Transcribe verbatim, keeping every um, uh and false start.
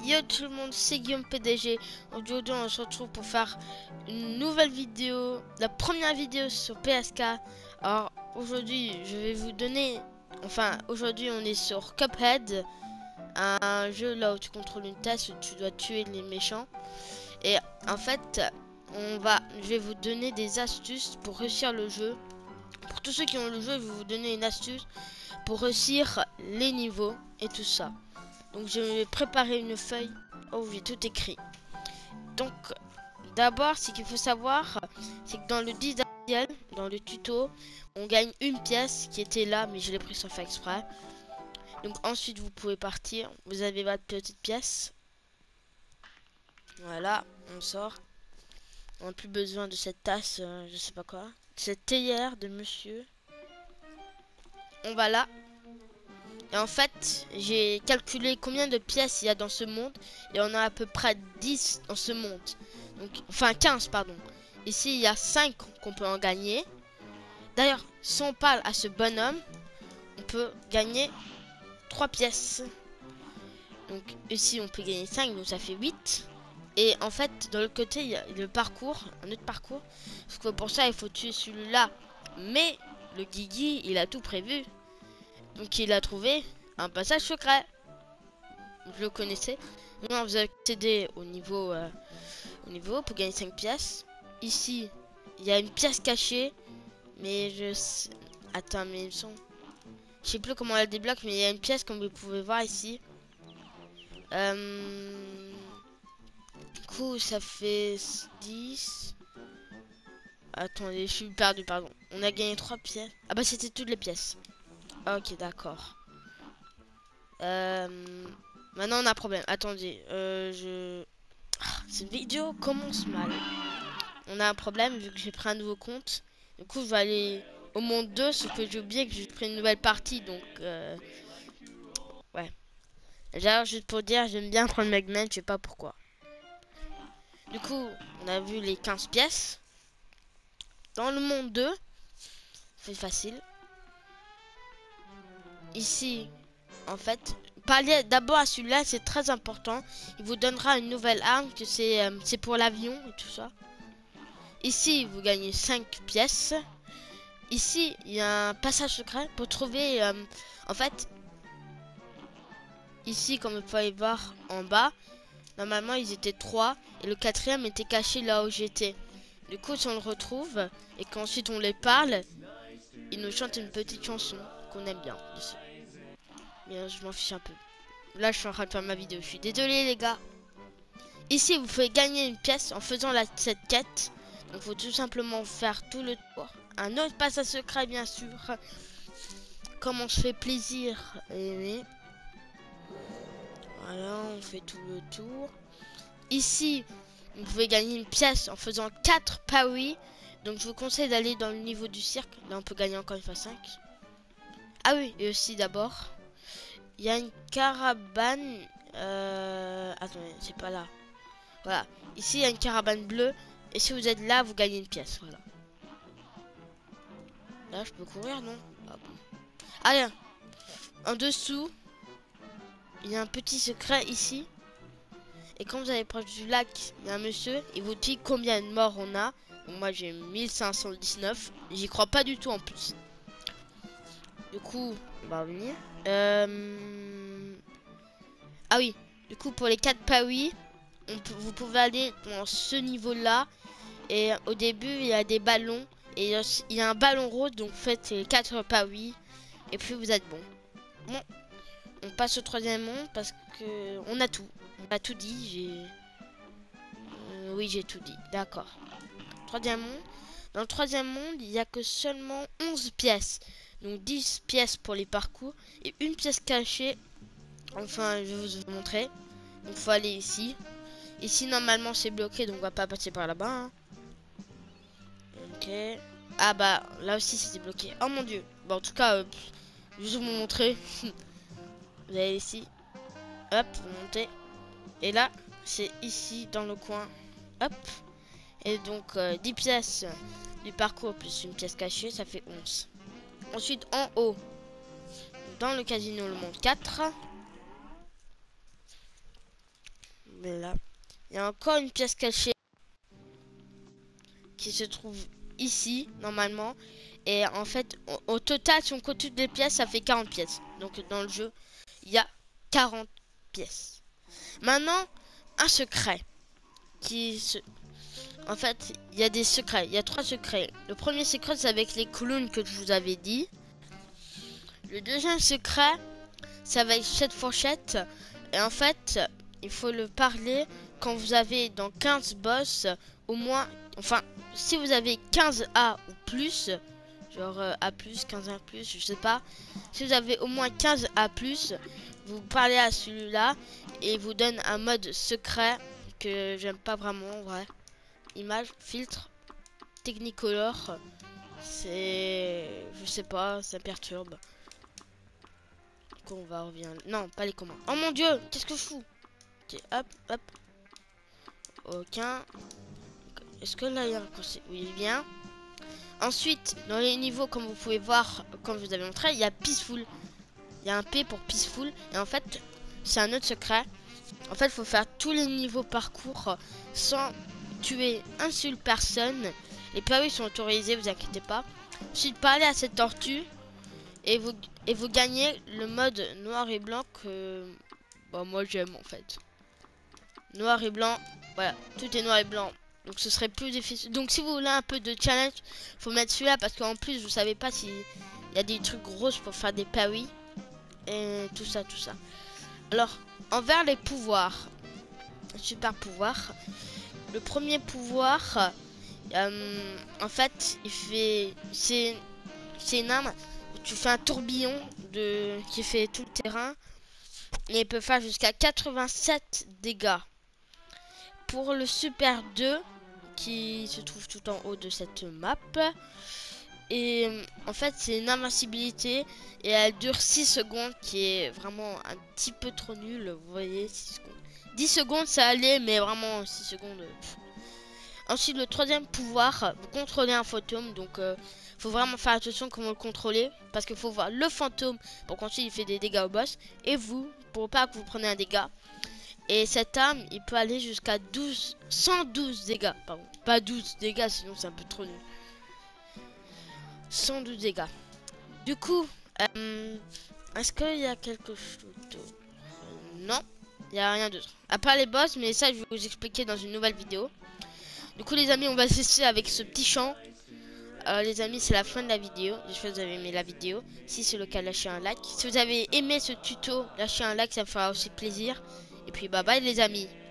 Yo tout le monde, c'est Guillaume P D G. Aujourd'hui on se retrouve pour faire une nouvelle vidéo, la première vidéo sur P S K. Alors aujourd'hui je vais vous donner, enfin aujourd'hui on est sur Cuphead, un jeu là où tu contrôles une tasse où tu dois tuer les méchants. Et en fait on va, je vais vous donner des astuces pour réussir le jeu. Pour tous ceux qui ont le jeu, je vais vous donner une astuce pour réussir les niveaux et tout ça. Donc je vais préparer une feuille où j'ai tout écrit. Donc d'abord ce qu'il faut savoir, c'est que dans le design, dans le tuto, on gagne une pièce qui était là, mais je l'ai pris sans faire exprès. Donc ensuite vous pouvez partir, vous avez votre petite pièce. Voilà, on sort. On n'a plus besoin de cette tasse, euh, je sais pas quoi. Cette théière de monsieur. On va là. Et en fait, j'ai calculé combien de pièces il y a dans ce monde. Et on a à peu près dix dans ce monde. Donc, enfin quinze, pardon. Ici, il y a cinq qu'on peut en gagner. D'ailleurs, si on parle à ce bonhomme, on peut gagner trois pièces. Donc ici, on peut gagner cinq, donc ça fait huit. Et en fait, de l'autre côté, il y a le parcours, un autre parcours. Parce que pour ça, il faut tuer celui-là. Mais le Guigui, il a tout prévu. Donc il a trouvé un passage secret. Je le connaissais. Maintenant vous accédez au niveau euh, au niveau pour gagner cinq pièces. Ici il y a une pièce cachée. Mais je sais... Attends, mais ils sont... Je sais plus comment elle débloque, mais il y a une pièce comme vous pouvez voir ici. Euh... Du coup ça fait dix. Attendez, je suis perdu, pardon. On a gagné trois pièces. Ah bah c'était toutes les pièces. Ok, d'accord. Euh... Maintenant on a un problème. Attendez, euh, je... Ah, cette vidéo commence mal. On a un problème vu que j'ai pris un nouveau compte. Du coup je vais aller au monde deux, sauf que j'ai oublié que j'ai pris une nouvelle partie. Donc euh... ouais. Genre juste pour dire, j'aime bien prendre Megman, je sais pas pourquoi. Du coup on a vu les quinze pièces. Dans le monde deux, c'est facile. Ici, en fait, parlez d'abord à celui-là, c'est très important. Il vous donnera une nouvelle arme, que c'est euh, c'est pour l'avion et tout ça. Ici, vous gagnez cinq pièces. Ici, il y a un passage secret pour trouver... Euh, en fait, ici, comme vous pouvez voir en bas, normalement, ils étaient trois. Et le quatrième était caché là où j'étais. Du coup, si on le retrouve et qu'ensuite on les parle, ils nous chantent une petite chanson qu'on aime bien. Ici. Mais euh, je m'en fiche un peu. Là, je suis en train de faire ma vidéo. Je suis désolé, les gars. Ici, vous pouvez gagner une pièce en faisant la, cette quête. Donc, il faut tout simplement faire tout le tour. Un autre passage secret, bien sûr. Comme on se fait plaisir. Et oui. Voilà, on fait tout le tour. Ici, vous pouvez gagner une pièce en faisant quatre paris. Donc, je vous conseille d'aller dans le niveau du cirque. Là, on peut gagner encore une fois cinq. Ah oui, et aussi d'abord, il y a une caravane. Euh... Attendez, c'est pas là. Voilà. Ici, il y a une caravane bleue. Et si vous êtes là, vous gagnez une pièce. Voilà. Là, je peux courir, non? Ah bon. Allez. En dessous, il y a un petit secret ici. Et quand vous allez proche du lac, il y a un monsieur. Il vous dit combien de morts on a. Donc moi, j'ai mille cinq cent dix-neuf. J'y crois pas du tout en plus. Du coup, on va revenir. Euh... Ah oui. Du coup, pour les quatre paris, on peut, vous pouvez aller dans ce niveau-là. Et au début, il y a des ballons. Et il y a un ballon rose. Donc faites les quatre paris. Et puis vous êtes bon. Bon. On passe au troisième monde parce que on a tout. On a tout dit. J'ai... Euh, oui, j'ai tout dit. D'accord. Troisième monde. Dans le troisième monde, il n'y a que seulement onze pièces. Donc dix pièces pour les parcours. Et une pièce cachée. Enfin, je vais vous montrer. Donc il faut aller ici. Ici, normalement, c'est bloqué. Donc on va pas passer par là-bas. Hein. Ok. Ah bah, là aussi, c'était bloqué. Oh mon dieu. Bon, en tout cas, euh, je vais vous montrer. Vous allez ici. Hop, vous montez. Et là, c'est ici, dans le coin. Hop. Et donc, euh, dix pièces du parcours plus une pièce cachée, ça fait onze. Ensuite, en haut, dans le casino, le monde quatre. Mais là, il y a encore une pièce cachée qui se trouve ici, normalement. Et en fait, au, au total, si on compte toutes les pièces, ça fait quarante pièces. Donc, dans le jeu, il y a quarante pièces. Maintenant, un secret. Qui se... En fait, il y a des secrets. Il y a trois secrets. Le premier secret, c'est avec les clowns que je vous avais dit. Le deuxième secret, c'est avec cette fourchette. Et en fait, il faut le parler quand vous avez dans quinze boss, au moins... Enfin, si vous avez quinze A ou plus, genre euh, A plus, quinze A plus, je sais pas. Si vous avez au moins quinze A plus, vous parlez à celui-là et il vous donne un mode secret que j'aime pas vraiment, ouais. Image, filtre, Technicolor, c'est... Je sais pas, ça perturbe. Du coup, on va revenir... Non, pas les commandes. Oh mon dieu, qu'est-ce que je fous? Ok, hop, hop. Aucun. Est-ce que là, il y a un conseil? Oui, bien. Ensuite, dans les niveaux, comme vous pouvez voir, comme je vous avais montré, il y a Peaceful. Il y a un P pour Peaceful. Et en fait, c'est un autre secret. En fait, il faut faire tous les niveaux parcours sans tuer une seule personne. Les paris sont autorisés, vous inquiétez pas. Ensuite, parlez à cette tortue. Et vous, et vous gagnez le mode noir et blanc que bah, moi j'aime en fait. Noir et blanc, voilà, tout est noir et blanc. Donc ce serait plus difficile. Donc si vous voulez un peu de challenge, faut mettre celui-là parce qu'en plus vous savez pas s'il y a des trucs grosses pour faire des paris. Et tout ça, tout ça. Alors, envers les pouvoirs. Super pouvoir. Le premier pouvoir, euh, en fait, il fait... C'est une arme. Tu fais un tourbillon de qui fait tout le terrain. Et il peut faire jusqu'à quatre-vingt-sept dégâts. Pour le Super deux, qui se trouve tout en haut de cette map. Et en fait, c'est une invincibilité. Et elle dure six secondes, qui est vraiment un petit peu trop nul. Vous voyez, six secondes. dix secondes, ça allait, mais vraiment six secondes. Pff. Ensuite, le troisième pouvoir, vous contrôlez un fantôme. Donc, euh, faut vraiment faire attention comment le contrôler. Parce qu'il faut voir le fantôme pour qu'ensuite il fait des dégâts au boss. Et vous, pour pas que vous preniez un dégât. Et cette arme, il peut aller jusqu'à douze, cent douze dégâts. Pardon, pas douze dégâts, sinon c'est un peu trop nul. cent douze dégâts. Du coup, euh, est-ce qu'il y a quelque chose d'autre? Non, il n'y a rien d'autre. À part les boss, mais ça je vais vous expliquer dans une nouvelle vidéo. Du coup les amis, on va se laisser avec ce petit chant. Alors les amis, c'est la fin de la vidéo. J'espère que vous avez aimé la vidéo. Si c'est le cas, lâchez un like. Si vous avez aimé ce tuto, lâchez un like, ça me fera aussi plaisir. Et puis bye bye les amis.